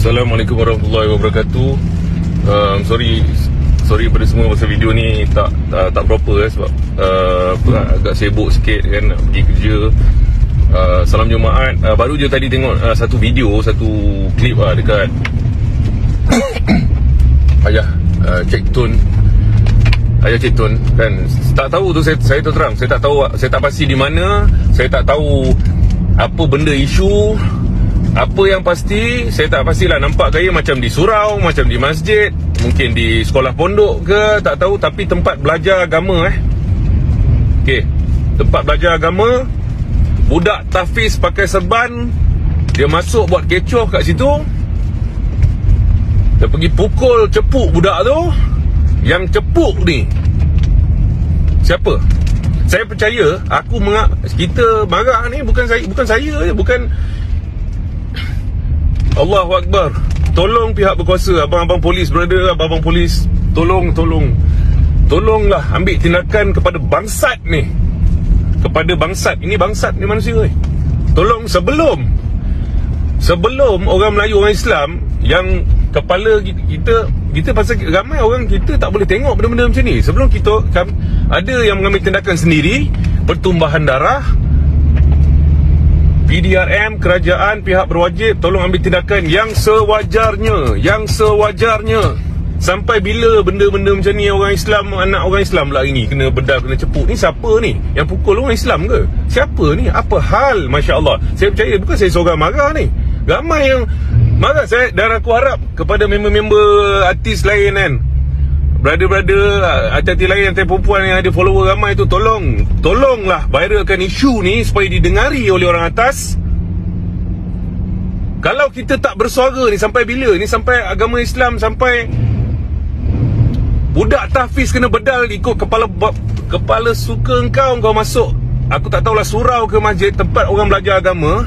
Assalamualaikum warahmatullahi wabarakatuh. Sorry pada semua pasal video ni tak proper sebab agak sibuk sikit kan, nak pergi kerja. Salam Jumaat. Baru je tadi tengok satu klip dekat ayah Cik Tun kan. Tak tahu tu, saya tu terang, saya tak pasti di mana, saya tak tahu apa benda isu. Apa yang pasti, saya tak pastilah, nampak gaya macam di surau, macam di masjid, mungkin di sekolah pondok ke, tak tahu. Tapi tempat belajar agama Okey, tempat belajar agama. Budak tahfiz pakai serban, dia masuk buat kecoh kat situ. Dia pergi pukul, cepuk budak tu. Yang cepuk ni siapa? Saya percaya, kita marah ni bukan saya, bukan Allahu Akbar. Tolong pihak berkuasa, abang-abang polis, brother, abang-abang polis, tolonglah ambil tindakan kepada bangsat ni. Kepada bangsat. Ini bangsat ni manusia ni. Tolong sebelum orang Melayu, orang Islam yang kepala kita pasal ramai orang kita tak boleh tengok benda-benda macam ni. Sebelum ada yang mengambil tindakan sendiri, pertumbahan darah, PDRM, kerajaan, pihak berwajib, tolong ambil tindakan yang sewajarnya. Sampai bila benda-benda macam ni orang Islam, anak orang Islam pula ini kena bedal, kena cepuk. Ni siapa ni? Yang pukul orang Islam ke? Siapa ni? Apa hal? Masya Allah. Saya percaya, bukan saya seorang marah ni, ramai yang marah. Dan aku harap kepada member-member artis lain kan, brother-brother, hati-hati lain, perempuan yang ada follower ramai tu, tolonglah viralkan isu ni supaya didengari oleh orang atas. Kalau kita tak bersuara ni, sampai bila ni? Sampai agama Islam, sampai budak tahfiz kena bedal ikut kepala suka kau masuk, aku tak tahulah, surau ke masjid, tempat orang belajar agama.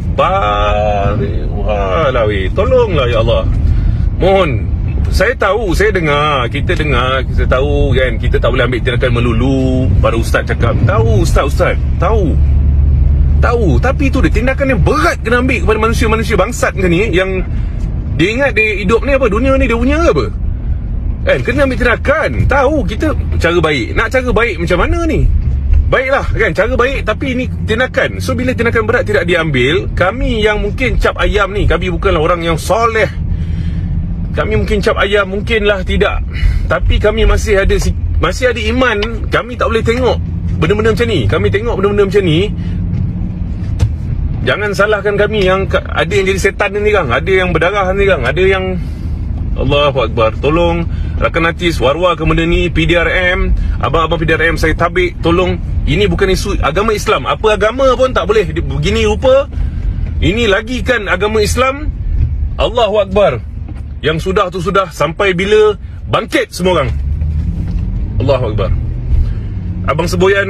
Tolonglah ya Allah. Mohon. Saya tahu, kita tahu kan, kita tak boleh ambil tindakan melulu. Para ustaz cakap, tahu ustaz, tahu. Tapi itu dia tindakan yang berat kena ambil kepada manusia-manusia bangsat kan ni, yang dia ingat dia hidup ni apa, dunia ni dia punya ke apa kan. Kena ambil tindakan. Tahu kita cara baik, nak cara baik macam mana ni? Baiklah kan, cara baik, tapi ini tindakan. So bila tindakan berat tidak diambil, kami yang mungkin cap ayam ni, kami bukanlah orang yang soleh, kami mungkin cap ayam, mungkinlah tidak, tapi kami masih ada iman. Kami tak boleh tengok benda-benda macam ni. Kami tengok benda-benda macam ni, jangan salahkan kami. Yang ada yang jadi setan ni kan, ada yang berdarah ni kan, ada yang Allahu Akbar. Tolong rakan artis war-warkan benda ni. PDRM, abang-abang PDRM, saya tabik, tolong. Ini bukan isu agama Islam. Apa agama pun tak boleh begini rupa. Ini lagi kan agama Islam. Allahu Akbar. Yang sudah tu sudah. Sampai bila bangkit semua orang. Allahu Akbar. Abang Seboyan,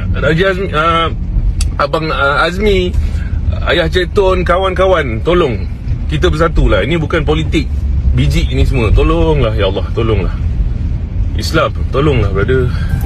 Abang Azmi, Ayah Cik Tun, kawan-kawan, tolong kita bersatulah. Ini bukan politik biji ini semua. Tolonglah ya Allah, tolonglah Islam, tolonglah brother.